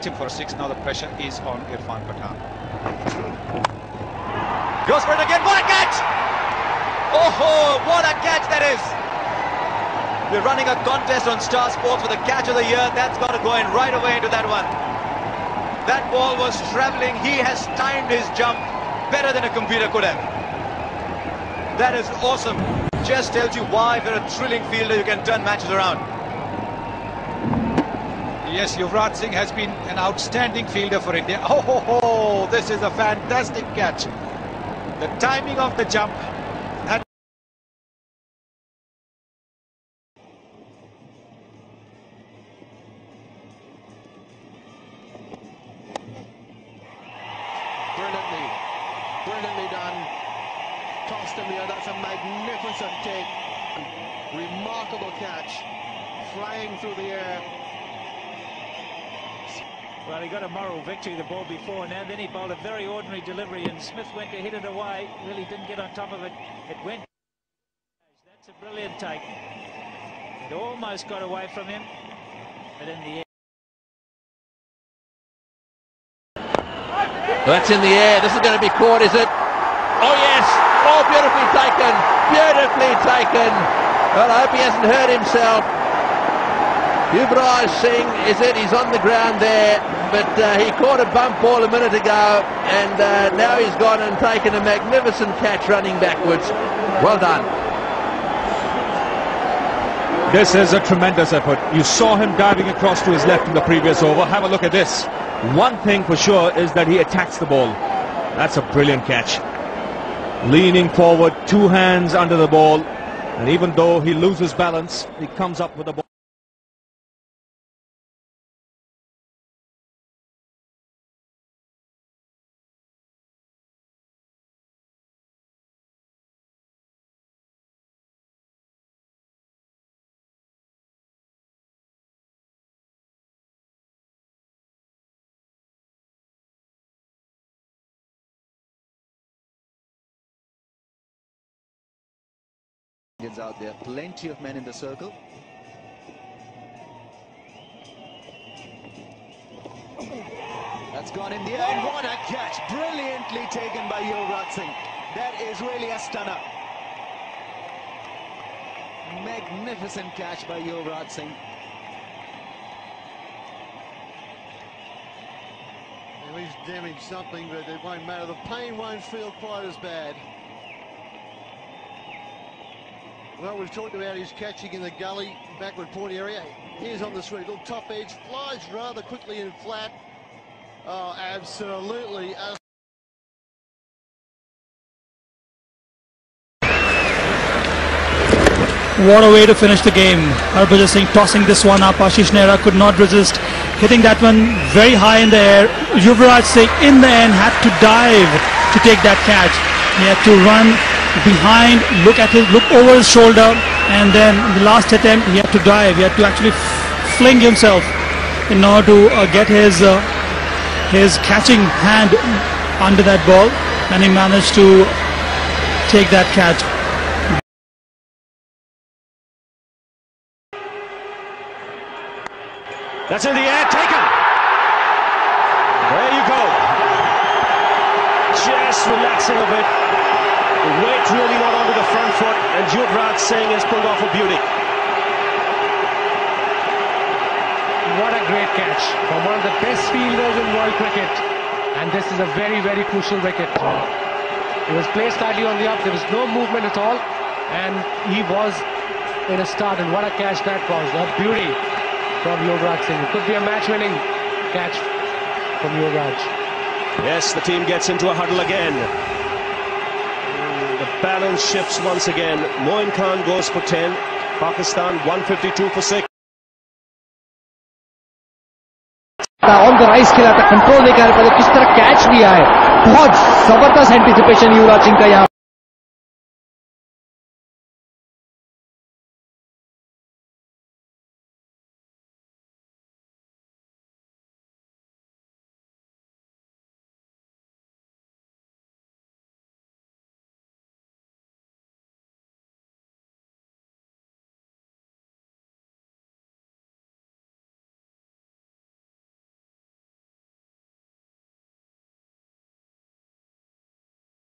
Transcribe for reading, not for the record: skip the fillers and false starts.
him for a 6. Now the pressure is on Irfan Pathan. Goes for it again. What a catch! Oh, what a catch that is! We're running a contest on Star Sports for the catch of the year. That's got to go in right away into that one. That ball was travelling. He has timed his jump better than a computer could have. That is awesome. Just tells you why, if you're a thrilling fielder, you can turn matches around. Yes, Yuvraj Singh has been an outstanding fielder for India. Oh, this is a fantastic catch. The timing of the jump. Brilliantly done. Tossed him here. That's a magnificent take. Remarkable catch. Flying through the air. Well, he got a moral victory the ball before, and then he bowled a very ordinary delivery, and Smith went to hit it away. Really didn't get on top of it. It went. That's a brilliant take. It almost got away from him, but in the end. That's in the air. This is going to be caught, is it? Oh, yes. Oh, beautifully taken. Beautifully taken. Well, I hope he hasn't hurt himself. Yuvraj Singh, is it? He's on the ground there, but he caught a bump ball a minute ago, and now he's gone and taken a magnificent catch running backwards. Well done. This is a tremendous effort. You saw him diving across to his left in the previous over. Have a look at this. One thing for sure is that he attacks the ball. That's a brilliant catch. Leaning forward, 2 hands under the ball, and even though he loses balance, he comes up with the ball. Out there, plenty of men in the circle. That's gone in the air, and what a catch! Brilliantly taken by Yuvraj Singh. That is really a stunner. Magnificent catch by Yuvraj Singh. Well, he's damaged something, but it won't matter. The pain won't feel quite as bad. Well, we've talked about his catching in the gully, backward point area. Here's on the screen, little top edge, flies rather quickly and flat. Oh, absolutely. What a way to finish the game. Harbhajan Singh tossing this one up. Ashish Nehra could not resist, hitting that one very high in the air. Yuvraj Singh in the end had to dive to take that catch. He had to run behind, look over his shoulder, and then in the last attempt he had to dive. He had to actually fling himself in order to get his catching hand under that ball, and he managed to take that catch. That's in the air, taken. There you go. Just relaxing a bit. The weight really not onto the front foot, and Yuvraj Singh has pulled off a beauty. What a great catch from one of the best fielders in world cricket, and this is a very, very crucial wicket. It was placed slightly on the up, there was no movement at all, and he was in a start, and what a catch that was. A beauty from Yuvraj Singh. It could be a match-winning catch from Yuvraj. Yes, the team gets into a huddle again. The balance shifts once again. Moin Khan goes for 10. Pakistan 152 for 6. On the rise खेला था, control नहीं कर पाया, किस तरह catch लिया है, बहुत जबरदस्त एंटिसिपेशन युवराज सिंह का यहाँ